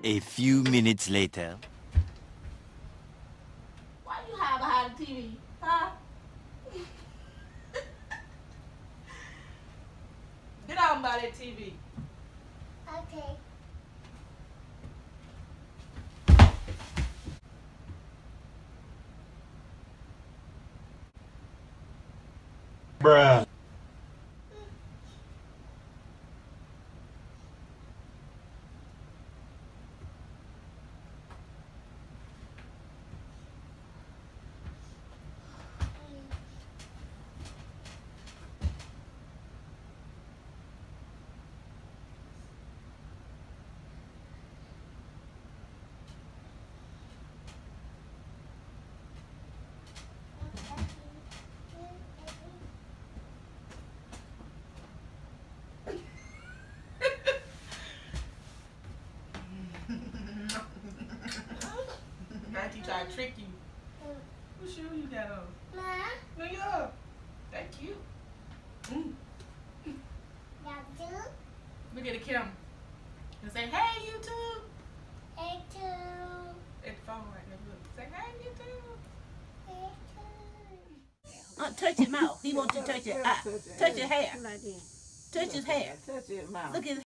A few minutes later. Why you hide behind the TV, huh? Get on by that TV. Okay. Bruh. Auntie try to trick you. What shoe you got on? Ma, Look it up. That cute. that's you. Look at the camera. And say, hey, YouTube. Hey, too. At the phone right there. Look. Say, hey, YouTube. Hey, too. Touch his mouth. He wants to touch your eye. Touch his hair. Touch his hair. Touch his mouth. Look at his